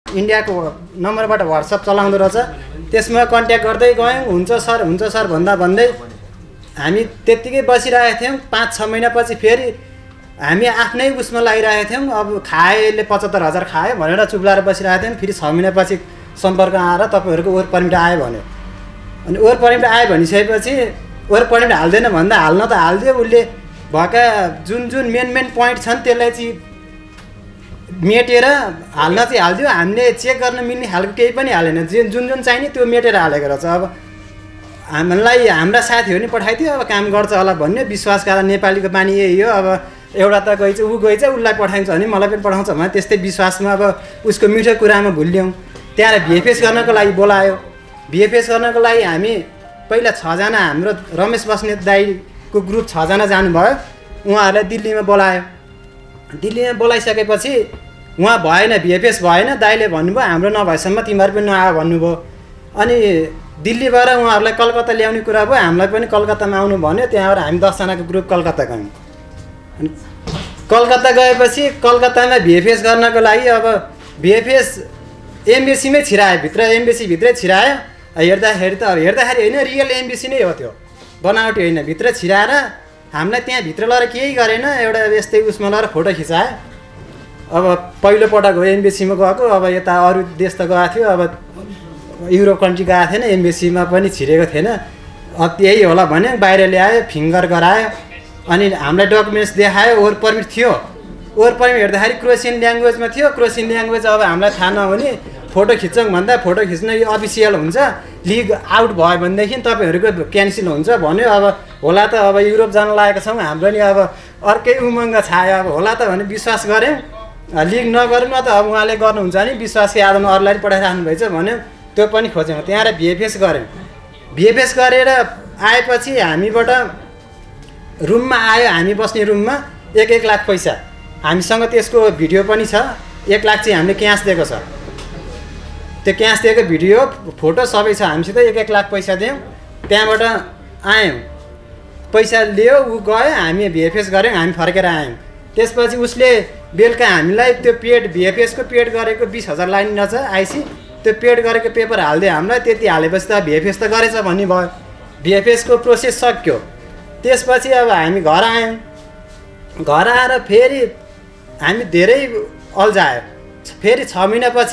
इन्डियाको नम्बरबाट WhatsApp चलाउँदो रहेछ। त्यसमा कन्ट्याक्ट गर्दै गयौँ, हुन्छ सर भन्दै हामी त्यत्तिकै बसिरहेको थियौँ। 5-6 महिनापछि फेरि हामी आफ्नै उसमा लागिरहेको थियौँ। अब खाएले 75,000 खायो भनेर चुप्लाएर बसिरहेको थियौँ। फेरि 6 महिनापछि सम्पर्क आएर तपाईँहरूको वर्क पर्मिट आयो भन्यो। अनि वर्क पर्मिट आयो भनिसकेपछि वर्क पर्मिट हाल्दैन भन्दा हाल्न त हालिदियो। उसले भएका जुन मेन पोइन्ट छन् त्यसलाई चाहिँ मेटेर हाल्न चाहिँ हालिदियो। हामीले चेक गर्न मिल्ने खालको केही पनि हालेन। जुन चाहिने त्यो मेटेर हालेको रहेछ। अब हामीलाई हाम्रा साथीहरू नि पठाइदियो, अब काम गर्छ होला भन्ने विश्वासका नेपालीको बानी यही हो। अब एउटा त गइछ ऊ गइछ उसलाई पठाइन्छ भने मलाई पनि पठाउँछ भने त्यस्तै विश्वासमा अब उसको मिठो कुरामा भुल्यौँ। त्यहाँ VFS गर्नको लागि बोलायो। VFS गर्नको लागि हामी पहिला 6 जना हाम्रो रमेश बस्नेत दाईको ग्रुप 6 जना जानुभयो। उहाँहरूलाई दिल्लीमा बोलायो। दिल्लीमा बोलाइसकेपछि उहाँ भएन, VFS भएन। दाईले भन्नुभयो हाम्रो नभएसम्म तिमीहरू पनि नआयो भन्नुभयो। अनि दिल्लीबाट उहाँहरूलाई कलकत्ता ल्याउने कुरा भयो। हामीलाई पनि कलकत्तामा आउनु भन्यो। त्यहाँबाट हामी 10 जनाको ग्रुप कलकत्ता गयौँ। अनि कलकत्ता गएपछि कलकत्तामा VFS गर्नको लागि अब VFS एम्बेसीमै छिरायो, भित्र एम्बेसी भित्रै छिरायो। हेर्दाखेरि त हेर्दाखेरि होइन, रियल एम्बेसी नै हो त्यो, बनावटी होइन। भित्र छिराएर हामीलाई त्यहाँ भित्र लगेर केही गरेन, एउटा यस्तै उसमा लगेर फोटो खिचायो। अब पहिलोपटक हो एम्बेसीमा गएको। अब यता अरू देश त गएको थियो, अब युरोप कन्ट्री गएको थिएन, एम्बेसीमा पनि छिरेको थिएन। त्यही होला भने बाहिर ल्यायो, फिङ्गर गरायो। अनि हामीलाई डकुमेन्ट्स देखायो, वर्क पर्मिट थियो। वर्क पर्मिट हेर्दाखेरि क्रोसियन ल्याङ्ग्वेजमा थियो। क्रोसियन ल्याङ्ग्वेज अब हामीलाई थाहा नहुने, फोटो खिच्छौँ भन्दा फोटो खिच्न यो अफिसियल हुन्छ, लिग आउट भयो भनेदेखि तपाईँहरूको क्यान्सल हुन्छ भन्यो। अब होला त अब युरोप जान लागेको छौँ, हाम्रो नि अब अर्कै उमङ्ग छायो। अब होला त भने विश्वास गऱ्यौँ। लिग नगरौँ न त अब उहाँले गर्नुहुन्छ नि, विश्वासको आधारमा अरूलाई पठाइराख्नु भएछ भन्यो। त्यो पनि खोज्यौँ। त्यहाँ VFS गऱ्यौँ। VFS गरेर आएपछि हामीबाट रुममा आयो, हामी बस्ने रुममा 1-1 लाख पैसा। हामीसँग त्यसको भिडियो पनि छ। 1 लाख चाहिँ हामीले क्यास दिएको छ। त्यो क्यास दिएको भिडियो फोटो सबै छ हामीसित। 1-1 लाख पैसा दियौँ। त्यहाँबाट आयौँ, पैसा लियो, ऊ गयो, हामी VFS गऱ्यौँ, हामी फर्केर आयौँ। त्यसपछि उसले बेलुका हामीलाई त्यो पेड VFS को पेड गरेको 20,000 लाइन रहेछ आइसी, त्यो पेड गरेको पेपर हालिदियो हामीलाई। त्यति हालेपछि त VFS त गरेछ भन्ने भयो। VFS को प्रोसेस सक्यो। त्यसपछि अब हामी घर आयौँ। घर आएर फेरि हामी धेरै अल्झायो। फेरि 6 महिनापछि,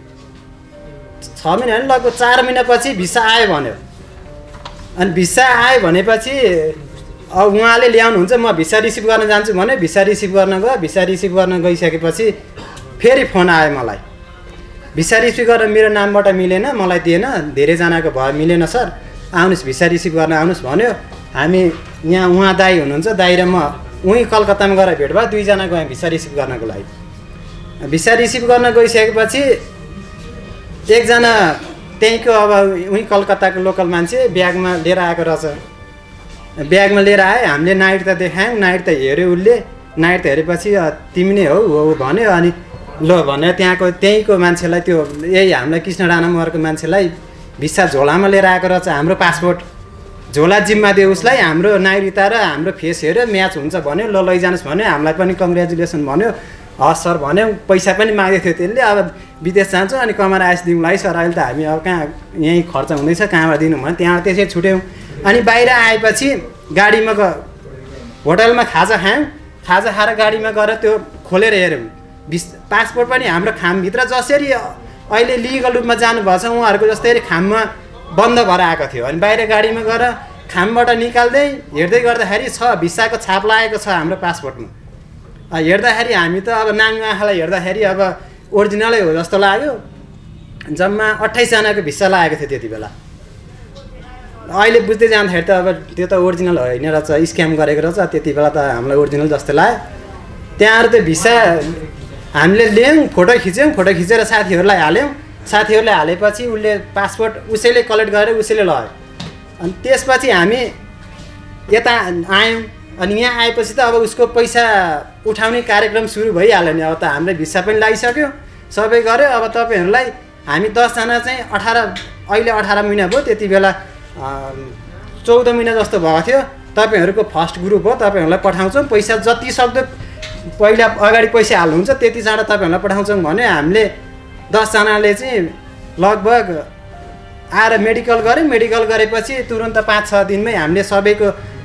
6 महिना होइन लगभग 4 महिनापछि भिसा आयो भन्यो। अनि भिसा आयो भनेपछि अब उहाँले ल्याउनुहुन्छ, म भिसा रिसिभ गर्न जान्छु भने भिसा रिसिभ गर्न गयो। भिसा रिसिभ गर्न गइसकेपछि फेरि फोन आयो मलाई। भिसा रिसिभ गरेर मेरो नामबाट मिलेन, मलाई दिएन, धेरैजनाको भयो, मिलेन सर, आउनुहोस् भिसा रिसिभ गर्न आउनुहोस् भन्यो। हामी यहाँ उहाँ दाई हुनुहुन्छ, दाई र म उहीँ कलकत्तामा गएर भेट भयो। 2 जना गयौँ भिसा रिसिभ गर्नको लागि। भिसा रिसिभ गर्न गइसकेपछि एकजना त्यहीँको अब उहीँ कलकत्ताको लोकल मान्छे ब्यागमा लिएर आएको रहेछ। ब्यागमा लिएर आयो। हामीले नाइट त देखायौँ, नाइट त हेऱ्यो उसले। नाइट त हेरेपछि तिमी नै हो भन्यो। अनि ल भनेर त्यहीँको मान्छेलाई, त्यो यही हामीलाई कृष्ण राणा मगरको मान्छेलाई भिसा झोलामा लिएर आएको रहेछ। हाम्रो पासपोर्ट झोला जिम्मा दियो उसलाई। हाम्रो नागरिकता र हाम्रो फेस हेऱ्यो, म्याच हुन्छ भन्यो। ल लैजानुहोस् भन्यो। हामीलाई पनि कङ्ग्रेचुलेसन भन्यो। हस् सर भन्यो। पैसा पनि मागेको थियो त्यसले। अब विदेश जान्छ अनि कमाएर आइस दिउँला है सर, अहिले त हामी अब कहाँ यहीँ खर्च हुँदैछ, कहाँबाट दिनु भने त्यहाँबाट त्यसरी छुट्यौँ। अनि बाहिर आएपछि गाडीमा होटलमा खाजा खायौँ। खाजा खाएर गाडीमा गएर त्यो खोलेर हेऱ्यौँ। पासपोर्ट पनि हाम्रो खामभित्र जसरी अहिले लिगल रूपमा जानुभएको छ उहाँहरूको जस्तै खाममा बन्द भएर आएको थियो। अनि बाहिर गाडीमा गएर खामबाट निकाल्दै हेर्दै गर्दाखेरि छ भिसाको छाप लागेको छ हाम्रो पासपोर्टमा। हेर्दाखेरि हामी त अब नाङ्गो आँखालाई हेर्दाखेरि अब ओरिजिनलै हो जस्तो लाग्यो। जम्मा 28 जनाको भिसा लागेको थियो त्यति बेला। अहिले बुझ्दै जाँदाखेरि त अब त्यो त ओरिजिनल होइन रहेछ, स्क्याम गरेको रहेछ। त्यति बेला त हामीलाई ओरिजिनल जस्तो लाग्यो। त्यहाँबाट त्यो भिसा हामीले ल्यायौँ, फोटो खिच्यौँ। फोटो खिचेर साथीहरूलाई हाल्यौँ। साथीहरूले हालेपछि उसले पासपोर्ट उसैले कलेक्ट गरेर उसैले लग्यो। अनि त्यसपछि हामी यता आयौँ। अनि यहाँ आएपछि त अब उसको पैसा उठाउने कार्यक्रम सुरु भइहाल्यो नि। अब त हामीले भिसा पनि लगाइसक्यो, सबै गऱ्यो। अब तपाईँहरूलाई हामी 10 जना चाहिँ 18 अहिले 18 महिना भयो। त्यति बेला 14 महिना जस्तो भएको थियो। तपाईँहरूको फर्स्ट ग्रुप हो, तपाईँहरूलाई पठाउँछौँ। पैसा जति सक्दो पहिला अगाडि पैसा हाल्नुहुन्छ त्यति चाँडो तपाईँहरूलाई पठाउँछौँ भने हामीले 10 जनाले चाहिँ लगभग आएर मेडिकल गऱ्यो। मेडिकल गरेपछि तुरन्त 5-6 दिनमै हामीले सबैको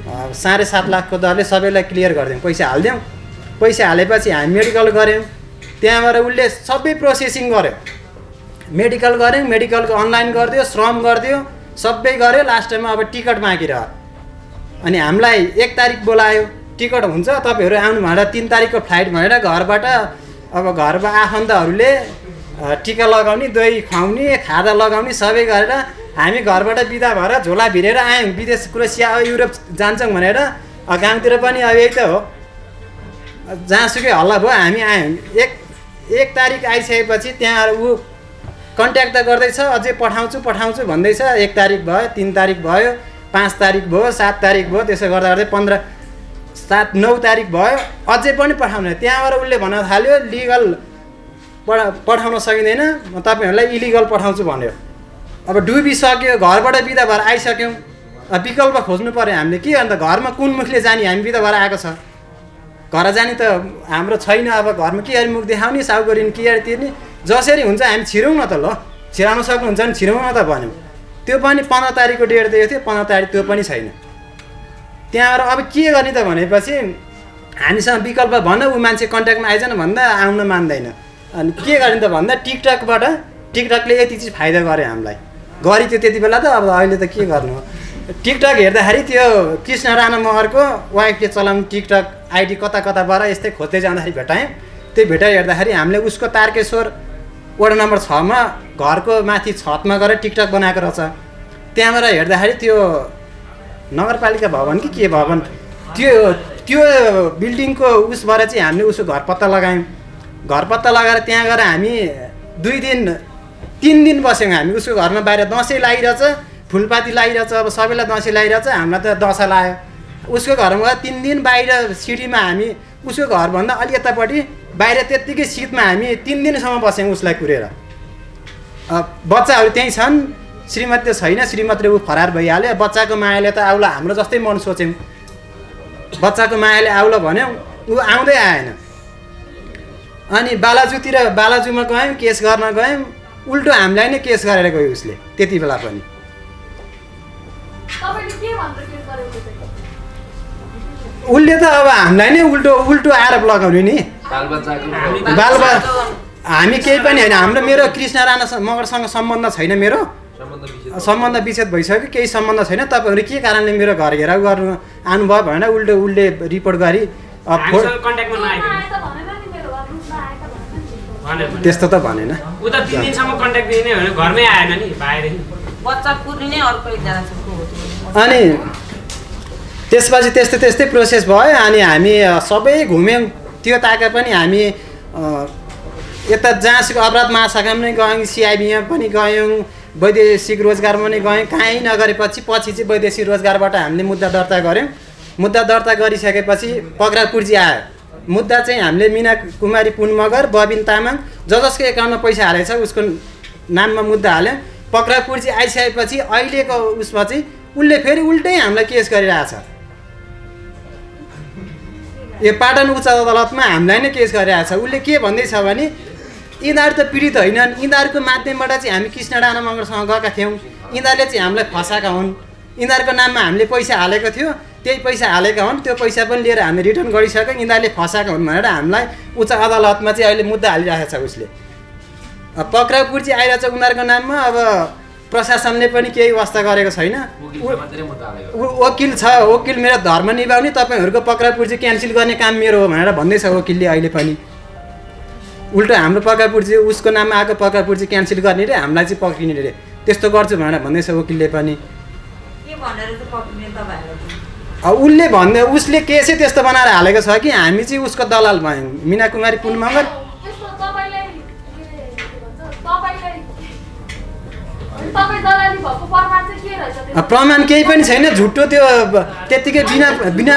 7.5 लाखको दरले सबैलाई क्लियर गरिदियौँ, पैसा हालिदियौँ। पैसा हालेपछि हामी मेडिकल गऱ्यौँ। त्यहाँबाट उसले सबै प्रोसेसिङ गर्यो, मेडिकल गऱ्यौँ, मेडिकलको अनलाइन गरिदियो, श्रम गरिदियो, सबै गऱ्यो। लास्टमा अब टिकट बाँकी रह्यो। अनि हामीलाई 1 तारिक बोलायो, टिकट हुन्छ तपाईँहरू आउनु भनेर 3 तारिकको फ्लाइट भनेर घरबाट अब घरमा आफन्तहरूले टिका लगाउने, दही खुवाउने, खाजा लगाउने सबै गरेर हामी घरबाट बिदा भएर झोला भिरेर आयौँ। विदेश क्रोएसिया युरोप जान्छौँ भनेर गाउँतिर पनि अब यही त हो, जहाँसुकै हल्ला भयो हामी आयौँ। 1 तारिक आइसकेपछि त्यहाँ ऊ कन्ट्याक्ट त गर्दैछ, अझै पठाउँछु भन्दैछ। 1 तारिक भयो, 3 तारिक भयो, 5 तारिक भयो, 7 तारिक भयो, त्यसो गर्दा गर्दै 15, 7, 9 तारिक भयो, अझै पनि पठाउने। त्यहाँबाट उसले भन्न थाल्यो लिगल पठाउन सकिँदैन, म तपाईँहरूलाई इलिगल पठाउँछु भन्यो। अब डुबिसक्यो, घरबाट बिदा भएर आइसक्यौँ। विकल्प खोज्नु पऱ्यो हामीले के अन्त घरमा कुन मुखले जाने, हामी बिदा भएर आएको छ, घर जाने त हाम्रो छैन। अब घरमा के गरी मुख देखाउने, साउगरिन के गरी तिर्ने, जसरी हुन्छ हामी छिरौँ न त, ल छिराउन सक्नुहुन्छ भने छिरौँ न त भन्यौँ। त्यो पनि 15 तारिकको डेट दिएको थियो, 15 तारिक त्यो पनि छैन। त्यहाँबाट अब के गर्ने त भनेपछि हामीसँग विकल्प भन्न, ऊ मान्छे कन्ट्याक्टमा आइजन भन्दा आउन मान्दैन। अनि के गर्ने त भन्दा टिकटकले यति चिज फाइदा गर्यो हामीलाई, गरी थियो त्यति बेला त। अब अहिले त के गर्नु, टिकटक हेर्दाखेरि त्यो कृष्ण राणा महरको वाइफले चलाउने टिकटक आइडी कता कताबाट यस्तै खोज्दै जाँदाखेरि भेटायौँ। त्यो भेटाइ हेर्दाखेरि हामीले उसको तारकेश्वर वडा नम्बर 6 मा घरको माथि छतमा गएर टिकटक बनाएको रहेछ। त्यहाँबाट हेर्दाखेरि त्यो नगरपालिका भवन कि के भवन, त्यो बिल्डिङको उसबाट चाहिँ हामीले उसको घर पत्ता लगायौँ। घर पत्ता लगाएर त्यहाँ गएर हामी 2 दिन 3 दिन बस्यौँ। हामी उसको घरमा बाहिर दसैँ लागिरहेछ, फुलपाती लागिरहेछ, अब सबैलाई दसैँ लागिरहेछ, हामीलाई त दसैँ लाग्यो। उसको घरमा 3 दिन बाहिर सिटीमा हामी उसको घरभन्दा अलि यतापट्टि बाहिर त्यत्तिकै शीतमा हामी 3 दिनसम्म बस्यौँ उसलाई कुरेर। बच्चाहरू त्यहीँ छन्, श्रीमती त छैन, श्रीमतीले ऊ फरार भइहाल्यो। बच्चाको मायाले त आउला, हाम्रो जस्तै मन सोच्यौँ, बच्चाको मायाले आउला भन्यौँ, ऊ आउँदै आएन। अनि बालाजुमा गयौँ, केस गर्न गयौँ, उल्टो हामीलाई नै केस गरेर गयो उसले त्यति बेला पनि। उसले त अब हामीलाई नै उल्टो आरोप लगाउने नि, हामी केही पनि होइन। मेरो कृष्ण राणा मगरसँग सम्बन्ध छैन, मेरो सम्बन्ध विच्छेद भइसक्यो, केही सम्बन्ध छैन। तपाईँहरू के कारणले मेरो घर घेराउ गर्नु आउनुभयो भनेर उसले रिपोर्ट गरी त्यस्तो त भनेन। उ त 3 दिनसम्म कन्ट्याक्ट दिने भने घरमै आएन नि, बाहिरै बच्चा कुर्ने अर्को एकजना छ। अनि त्यसपछि त्यस्तै प्रोसेस भयो। अनि हामी सबै घुम्यौँ। त्यो ताका पनि हामी यता जहाँसुकै अपराध महाशाखामा पनि गयौँ, सिआइबीमा पनि गयौँ, वैदेशिक रोजगारमा पनि गयौँ। काहीँ नगरेपछि चाहिँ वैदेशिक रोजगारबाट हामीले मुद्दा दर्ता गऱ्यौँ। मुद्दा दर्ता गरिसकेपछि पक्रापुर्जी आयो। मुद्दा चाहिँ हामीले मिना कुमारी पुन मगर, बबिन तामाङ जसको एकाउन्टमा पैसा हालेको छ उसको नाममा मुद्दा हाल्यौँ। पक्रापुर्जी आइसकेपछि अहिलेको उसमा चाहिँ उसले फेरि उल्टै हामीलाई केस गरिरहेछ। यो पाटन उच्च अदालतमा हामीलाई नै केस गरिरहेछ। उसले के भन्दैछ भने यिनीहरू त पीडित होइनन्, यिनीहरूको माध्यमबाट चाहिँ हामी कृष्ण राणा मगरसँग गएका थियौँ, यिनीहरूले चाहिँ हामीलाई फसाएका हुन्, यिनीहरूको नाममा हामीले पैसा हालेको थियो, त्यही पैसा हालेका हुन्, त्यो पैसा पनि लिएर हामी रिटर्न गरिसक्यौँ, यिनीहरूले फसाएका हुन् भनेर हामीलाई उच्च अदालतमा चाहिँ अहिले मुद्दा हालिरहेको छ उसले। पक्रापुर्जी आइरहेछ उनीहरूको नाममा। अब प्रशासनले पनि केही वास्ता गरेको छैन। वकिल छ, वकिल मेरो धर्म निभाउने, तपाईँहरूको पक्रापुर्जी क्यान्सल गर्ने काम मेरो हो भनेर भन्दैछ वकिलले अहिले पनि। उल्टो हाम्रो पक्रापुर्जी उसको नाममा आएको पक्रापुर्जी क्यान्सल गर्ने रे, हामीलाई चाहिँ पक्रिने रे, त्यस्तो गर्छु भनेर भन्दैछ वकिलले पनि। उसले भन्दै उसले केसै त्यस्तो बनाएर हालेको छ कि हामी चाहिँ उसको दलाल भयौँ, मिना कुमारी पुन मगर। प्रमाण केही पनि छैन, झुटो त्यो त्यत्तिकै बिना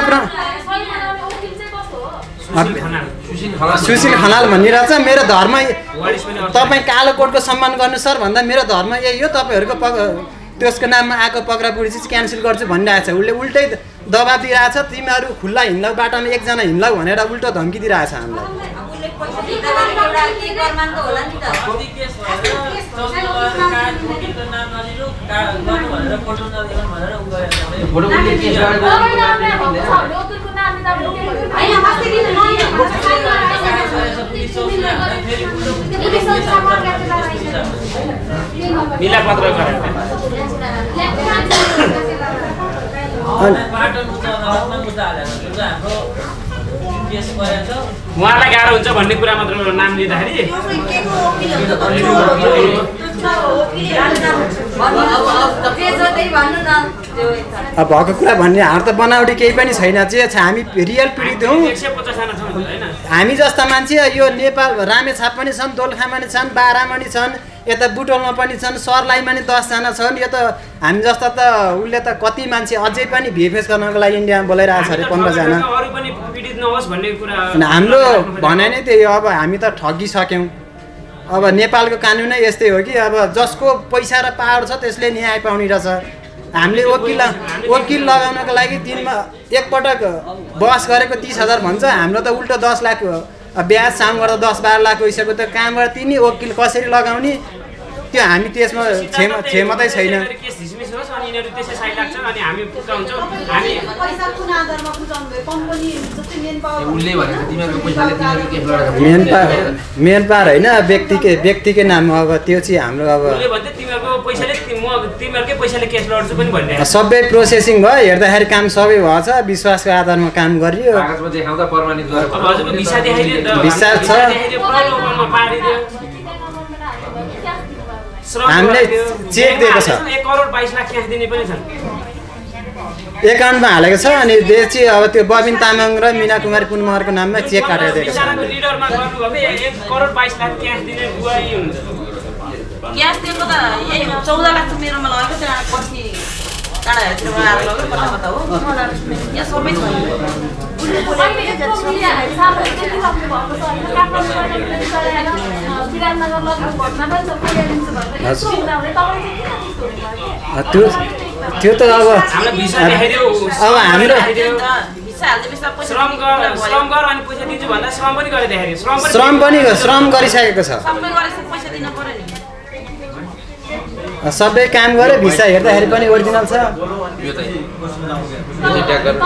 सुशील खनाल भनिरहेछ मेरो धर्म। तपाईँ कालो कोटको सम्मान गर्नु सर भन्दा मेरो धर्म यही हो, तपाईँहरूको त्यसको नाममा आएको पक्रापुर्जी चाहिँ क्यान्सल गर्छु भनिरहेछ। उसले उल्टै दबाब दिइरहेछ, तिमीहरू खुल्ला हिँड्लाउ, बाटामा एकजना हिँड्लाउ भनेर उल्टो धम्की दिइरहेछ हामीलाई। एउटा के गर्मान त होला नि त कति केस भएर चौकीदार कार्ड वकिलको नाम नलिनु कार्ड गर्नु भनेर फोटो नदिनु भनेर उ गरेर फोटो कुनै केस गरेको हैन अस्ति किन नयाँ मिलापत्र गरेर पाटन उच्च अदालतमा मुद्दा हालेर जुन हाम्रो केस गरेछ उहाँलाई गाह्रो हुन्छ भन्ने कुरा मात्र नाम लिँदाखेरि अब भएको कुरा भन्ने हार त बनावटी केही पनि छैन जे छ हामी रियल पीडित हौँ 150 जना छौँ हैन हामी जस्ता मान्छे यो नेपाल रामेछाप पनि छन् दोलखामा पनि छन् बारामा पनि छन् यता बुटोलमा पनि छन् सर्लाहीमा पनि 10 जना छन् यो त हामी जस्ता त उसले त कति मान्छे अझै पनि भिएफएस गर्नको लागि इन्डियामा बोलाइरहेको छ अरे 15 जना अरु पनि पीडित नहोस् भन्ने कुरा हाम्रो भनाइ नै त्यही हो अब हामी त ठगिसक्यौँ अब नेपालको कानुन नै यस्तै हो कि अब जसको पैसा र पावर छ त्यसले न्याय पाउने रहेछ हामीले वकिल लगाउनको लागि दिनमा एकपटक बहस गरेको 30,000 भन्छ हाम्रो त उल्टो 10 लाख ब्याज साम गर्दा 10-12 लाख गइसक्यो त कहाँबाट तिनी वकिल कसरी लगाउने त्यो हामी त्यसमा क्षमतै छैन केस डिसमिस होस् अनि यिनीहरु त्यसै साइड लाग्छन् अनि हामी पुगाउँछौँ हामी पैसा कुन आधारमा बुझाउनु भयो कम्पनी जस्तै मेन पावर उले भनेको तिमीहरुको पैसाले तिमीहरु केस लडेको मेन पावर हैन व्यक्तिकै नाम अब त्यो चाहिँ हाम्रो अब उले भन्थे तिमीहरुको पैसाले तिमीहरुकै पैसाले केस लड्छु पनि भन्ने सबै प्रोसेसिङ भयो हेर्दाखेरि काम सबै भएछ विश्वासको आधारमा काम गरियो कागजमा देखाउँदा प्रमाणित गरेर अब हजुरको भिसा देखाइदियो नि त भिसा छ प्रलोभनमा पारिदियो हामीले चेक दिएको छ 1 करोड 22 लाख क्यास दिने पनि छन् एकाउन्टमा हालेको छ अनि त्यो चाहिँ अब त्यो बबिन तामाङ र मीना कुमारी पुनमहरको नाममा चेक काटेर दिएको छ बिचाराको लिडरमा गर्नुभयो 1 करोड 22 लाख क्यास दिने गुवाही हुन्छ क्यास दिएको त यही 14 लाख त मेरोमा लगेको त्यहाँ पछि टाढा हेरेर आएर लगेको कता हो यहाँ सबै छ त्यो त अब हामीलाई भिसा देखाइदियो अब हाम्रो भिसा हाल्दै भिसा पैसा श्रम गर अनि पैसा दिन्छु भन्दा श्रम पनि गरेर देखाइदियो श्रम गरिसकेको छ सबै गरेर पैसा दिन पर्यो नि सबै काम गरे भिसा हेर्दाखेरि पनि ओरिजिनल छ यो त ट्याग गर्नु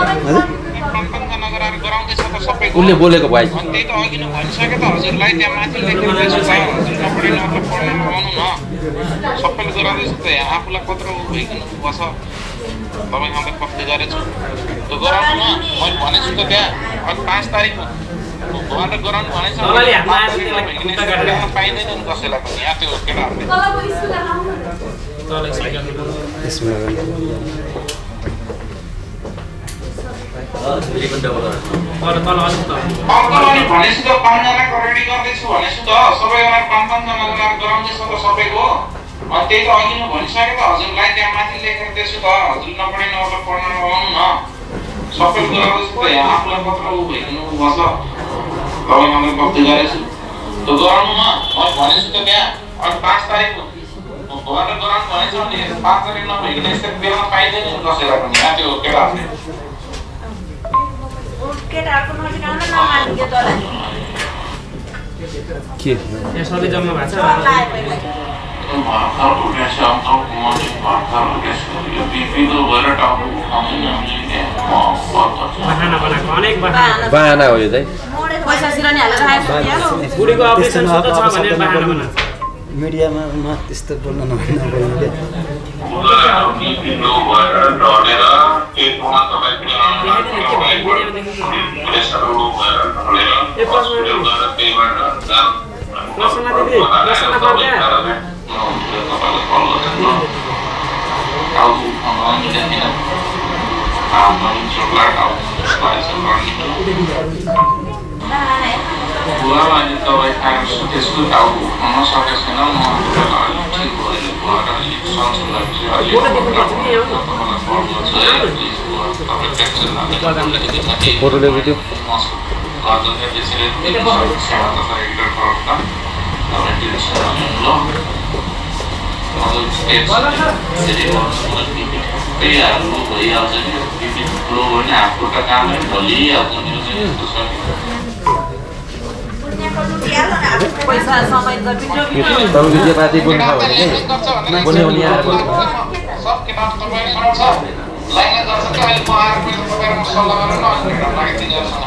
उले बोलेको भाइ त्यही त अघि नै भनिसके त हजुरलाई त्यहाँ माथि लेखेर दिएछु भाइ हजुर नपढेन मतलब पढ्नमा आउनु न सबैले गराउँदैछ त यहाँ आफूलाई कत्रो भइकन बस तपाईँसँग त कति गरेछु त्यो गराउनु न मैले भनेछु त त्यहाँ अनि 5 तारिकमा उहाँ त गराउनु भनेछ पाइँदैन नि कसैलाई पनि यहाँ त्यो भनेछु त 5 जनाको रेडी गर्दैछु भनेछु त सबैजना 5-5 जना गराउँदैछ त सबैको अनि त्यही त अघि नै भनिसके त हजुरलाई त्यहाँ माथि लेखेर दिएछु त हजुर नपढेन मतलब पढ्नमा आउनु न सबैले गराउँदैछ त यहाँ आफूलाई कत्रो भइकन बस तपाईँसँग कति गरेछु त्यो गराउनु न मैले भनेछु त त्यहाँ अनि 5 तारिकमा उहाँ त गराउनु भनेछ नि 5 तारिक नभइकन यसरी बेला पाइँदैन नि कसैलाई पनि यहाँ त्यो केटाहरूले केटाहरुको नजिक आउन नमानियो तँलाई के यहाँ सबै जम्मा भएको छ बहाना बनाएको अनेक बहाना हो यो चाहिँ पैसा सिरानी हालेर आएको बुढीको अपरेसन छ भनेर बहाना बनाएको मिडियामा त्यस्तो बोल्न नभन्नु बुवाले तपाईँ खानु त्यसको टाउको हुन सकेको छैन म ठिक भयो फोटोले भिडियो भइहाल्छ नि हातखुट्टा काम भोलिहाल्छ नि पैसा समय त तपाईँको नेपाली बोल्नु छ भने चाहिँ बोल्ने भने आएर बोल्नु सब किताब तपाईँ सुनाउँछ लाइनले गर्छ कि अहिले म आएर पनि तपाईँसँग सल्लाह गरेर न अनि भेट्न लागि तिनीहरूसँग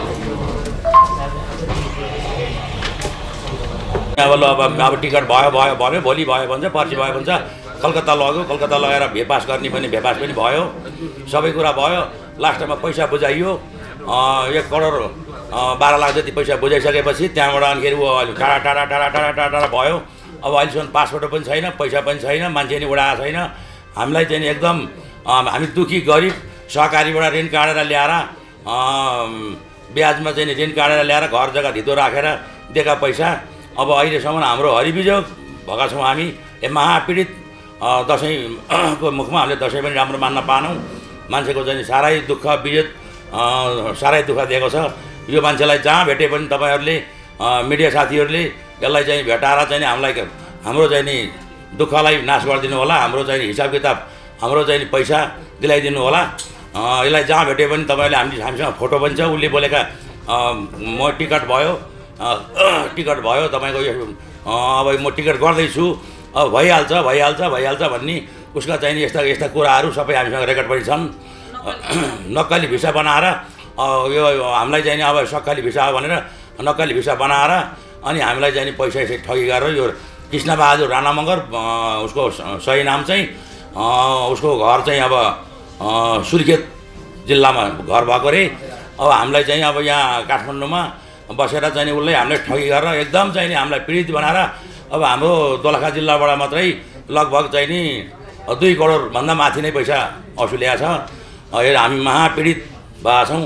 अब टिकट भयो भोलि भयो भन्छ पर्सि भयो भन्छ कलकत्ता लग्यो कलकत्ता लगेर भेपास गर्ने पनि भेपास पनि भयो सबै कुरा भयो लास्टमा पैसा बुझाइयो 1 करोड 12 लाख जति पैसा बुझाइसकेपछि त्यहाँबाट अनिखेरि ऊ टाढा टाढा टाढा टाढा टाढा भयो अब अहिलेसम्म पासपोर्ट पनि छैन पैसा पनि छैन मान्छे नि उडाएको छैन हामीलाई चाहिँ एकदम हामी दुखी गरिब सहकारीबाट ऋण काटेर ल्याएर ब्याजमा चाहिँ ऋण काटेर ल्याएर घर जग्गा धितो राखेर दिएका पैसा अब अहिलेसम्म हाम्रो हरिबिजोग भएका छौँ हामी महापीडित दसैँको मुखमा हामीले दसैँ पनि राम्रो मान्न पाएनौँ मान्छेको चाहिँ साह्रै दुःख बिजोत साह्रै दुःख दिएको छ यो मान्छेलाई जहाँ भेटे पनि तपाईँहरूले मिडिया साथीहरूले यसलाई चाहिँ भेटाएर चाहिँ हामीलाई हाम्रो चाहिँ नि दुःखलाई नाश गरिदिनु होला हाम्रो चाहिँ हिसाब किताब हाम्रो चाहिँ पैसा दिलाइदिनु होला यसलाई जहाँ भेटे पनि तपाईँहरूले हामीसँग फोटो पनि छ उसले बोलेका म टिकट भयो तपाईँको यो अब म टिकट गर्दैछु अब भइहाल्छ भन्ने उसका चाहिँ यस्ता कुराहरू सबै हामीसँग रेकर्ड पनि छन् नक्कली भिसा बनाएर यो हामीलाई चाहिँ अब सक्कली भिसा भनेर नक्कली भिसा बनाएर अनि हामीलाई चाहिँ पैसा यसरी ठगी गरेर यो कृष्णबहादुर राणा मगर उसको सही नाम चाहिँ उसको घर चाहिँ अब सुर्खेत जिल्लामा घर भएको रे अब हामीलाई चाहिँ अब यहाँ काठमाडौँमा बसेर चाहिँ उसले हामीलाई ठगी गरेर एकदम चाहिँ हामीलाई पीडित बनाएर अब हाम्रो दोलखा जिल्लाबाट मात्रै लगभग चाहिँ नि 2 करोडभन्दा माथि नै पैसा असुलिएको छ हामी महापीडित भएका छौँ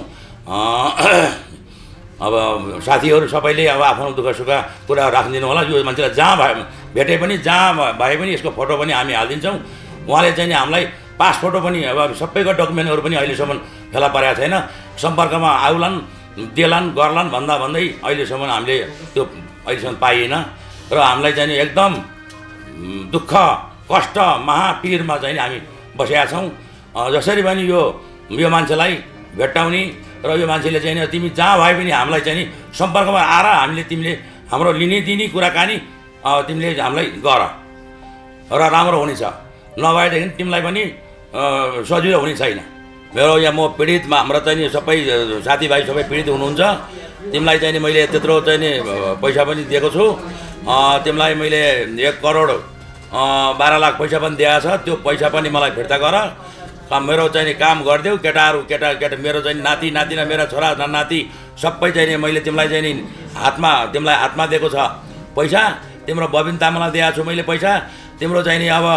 अब साथीहरू सबैले अब आफ्नो दुःख सुख कुरा राखिदिनु होला यो मान्छेलाई जहाँ भेटे पनि जहाँ भए पनि यसको फोटो पनि हामी हालिदिन्छौँ उहाँले चाहिँ हामीलाई पासपोर्ट पनि अब सबैको डकुमेन्टहरू पनि अहिलेसम्म फेला परेको छैन सम्पर्कमा आउलान् देलान् गर्लान् भन्दै अहिलेसम्म हामीले त्यो अहिलेसम्म पाइएन र हामीलाई चाहिँ एकदम दुःख कष्ट महापीरमा चाहिँ हामी बसेका छौँ जसरी पनि यो मान्छेलाई भेट्टाउने र यो मान्छेले चाहिँ तिमी जहाँ भए पनि हामीलाई चाहिँ सम्पर्कमा आएर हामीले तिमीले हाम्रो लिने दिने कुराकानी तिमीले हामीलाई गर र राम्रो हुनेछ नभएदेखि तिमीलाई पनि सजिलो हुने छैन मेरो यहाँ म पीडितमा हाम्रो चाहिँ सबै साथीभाइ सबै पीडित हुनुहुन्छ तिमीलाई चाहिँ मैले त्यत्रो चाहिँ पैसा पनि दिएको छु तिमीलाई मैले 1 करोड 12 लाख पैसा पनि दिएको छ त्यो पैसा पनि मलाई फिर्ता गर मेरो चाहिँ काम गरिदेऊ केटाहरू केटा मेरो चाहिँ नाति नातिना मेरा छोरा नाति सबै चाहिँ मैले तिमीलाई चाहिँ तिमीलाई हातमा दिएको छ पैसा तिम्रो बबिन तामालाई दिएको छु मैले पैसा तिम्रो चाहिँ नि अब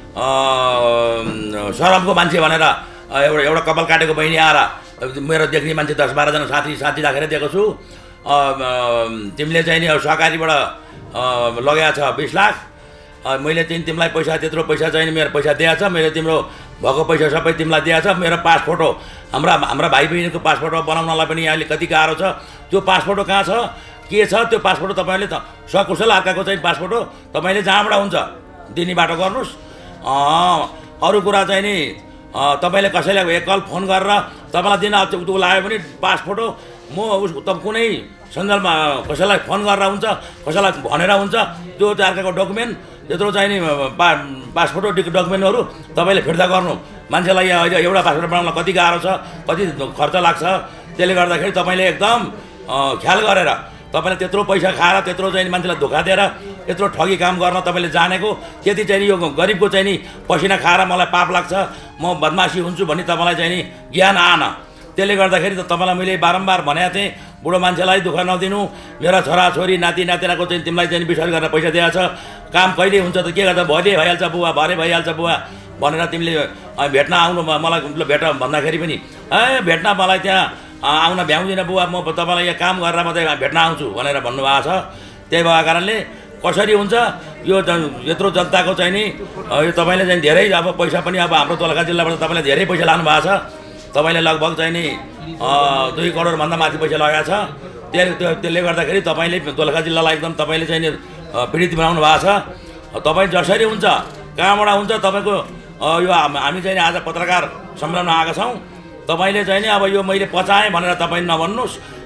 सरमको मान्छे भनेर एउटा कपाल काटेको बहिनी आएर मेरो देख्ने मान्छे 10-12 जना साथी राखेर दिएको छु तिमीले चाहिँ नि सहकारीबाट लगाएको छ 20 लाख मैले चाहिँ तिमीलाई पैसा त्यत्रो पैसा चाहिँ मेरो पैसा दिएको छ मैले तिम्रो भएको पैसा सबै तिमीलाई दिएको छ मेरो पासपोर्ट हाम्रा भाइ बहिनीको पासपोर्ट बनाउनलाई पनि अहिले कति गाह्रो छ त्यो पासपोर्ट कहाँ छ के छ त्यो पासपोर्ट तपाईँले त सकुशल अर्काको चाहिँ पासपोर्ट तपाईँले जहाँबाट हुन्छ दिने बाटो गर्नुहोस् अरू कुरा चाहिँ नि तपाईँले कसैलाई एकल फोन गरेर तपाईँलाई दिन त्यो लाग्यो भने पासपोर्ट म उसको त कुनै सञ्जालमा कसैलाई फोन गरेर हुन्छ कसैलाई भनेर हुन्छ त्यो अर्काको डकुमेन्ट त्यत्रो चाहिँ नि पासपोर्ट डकुमेन्टहरू तपाईँले फिर्ता गर्नु मान्छेलाई अहिले एउटा पासपोर्ट बनाउन कति गाह्रो छ कति खर्च लाग्छ त्यसले गर्दाखेरि तपाईँले एकदम ख्याल गरेर तपाईँले त्यत्रो पैसा खाएर त्यत्रो चाहिँ मान्छेलाई धोका दिएर यत्रो ठगी काम गर्न तपाईँले जानेको त्यति चाहिँ यो गरिबको चाहिँ नि पसिना खाएर मलाई पाप लाग्छ म बदमासी हुन्छु भन्ने तपाईँलाई चाहिँ नि ज्ञान आएन त्यसले गर्दाखेरि त तपाईँलाई मैले बारम्बार भनेको थिएँ बुढो मान्छेलाई दुःख नदिनु मेरा छोराछोरी नाति नातिनाको चाहिँ तिमीलाई चाहिँ विश्वास गरेर पैसा दिएको छ काम कहिले हुन्छ त के गर्दा भोलि भइहाल्छ बुवा भरे भइहाल्छ बुवा भनेर तिमीले भेट्न आउनु मलाई भेट भन्दाखेरि पनि भेट्न मलाई त्यहाँ आउन भ्याउँदिनँ बुवा म तपाईँलाई यहाँ काम गरेर मात्रै भेट्न आउँछु भनेर भन्नुभएको छ त्यही भएको कारणले कसरी हुन्छ यो यत्रो जनताको चाहिँ नि यो तपाईँले चाहिँ धेरै अब पैसा पनि अब हाम्रो दोलखा जिल्लाबाट तपाईँले धेरै पैसा लानु भएको छ तपाईँले लगभग चाहिँ नि 2 करोडभन्दा माथि पैसा लगाएको छ त्यसले गर्दाखेरि तपाईँले दोलखा जिल्लालाई एकदम तपाईँले चाहिँ नि पीडित बनाउनु भएको छ तपाईँ जसरी हुन्छ कहाँबाट हुन्छ तपाईँको यो हामी चाहिँ आज पत्रकार सम्मेलनमा आएका छौँ तपाईँले चाहिँ नि अब यो मैले पचाएँ भनेर तपाईँ नभन्नुहोस्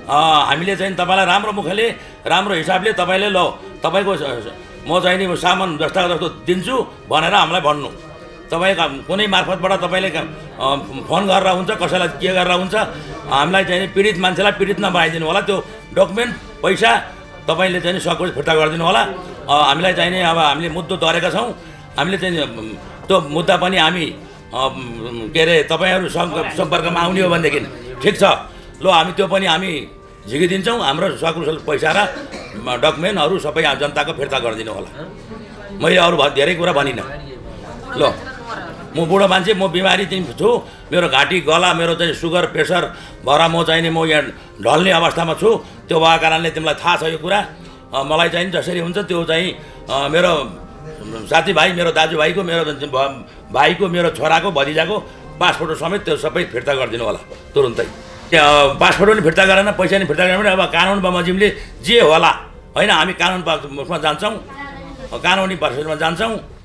हामीले चाहिँ तपाईँलाई राम्रो मुखले राम्रो हिसाबले तपाईँले ल तपाईँको म चाहिँ नि सामान जस्ता जस्तो दिन्छु भनेर हामीलाई भन्नु। तपाईँको कुनै मार्फतबाट तपाईँले फोन गरेर हुन्छ, कसैलाई के गरेर हुन्छ, हामीलाई चाहिँ पीडित मान्छेलाई पीडित नबनाइदिनु होला। त्यो डकुमेन्ट पैसा तपाईँले चाहिँ सकुट फिर्ता गरिदिनु होला। हामीलाई चाहिँ नि अब हामीले मुद्दो तरेका छौँ, हामीले चाहिँ त्यो मुद्दा पनि हामी के अरे तपाईँहरू सम्पर्कमा आउने हो भनेदेखि ठिक छ, ल हामी त्यो पनि हामी झिकिदिन्छौँ। हाम्रो सकुशल पैसा र डकुमेन्टहरू सबै जनताको फिर्ता गरिदिनु होला। मैले अरू धेरै कुरा भनिनँ। ल म बुढो मान्छे, म बिमारी चाहिँ छु, मेरो घाँटी गला मेरो चाहिँ सुगर प्रेसर भएर म चाहिँ नि म यहाँ ढल्ने अवस्थामा छु। त्यो भएको कारणले तिमीलाई थाहा छ यो कुरा। मलाई चाहिँ जसरी हुन्छ त्यो चाहिँ मेरो साथीभाइ, मेरो दाजुभाइको, मेरो भाइको, मेरो छोराको, भतिजाको पासपोर्ट समेत त्यो सबै फिर्ता गरिदिनु होला तुरुन्तै। पासपोर्ट पनि फिर्ता गरेन, पैसा पनि फिर्ता गरेन भने अब कानुन बमोजिमले जे होला होइन, हामी कानुन उसमा जान्छौँ, कानुनी प्रोसेसमा जान्छौँ।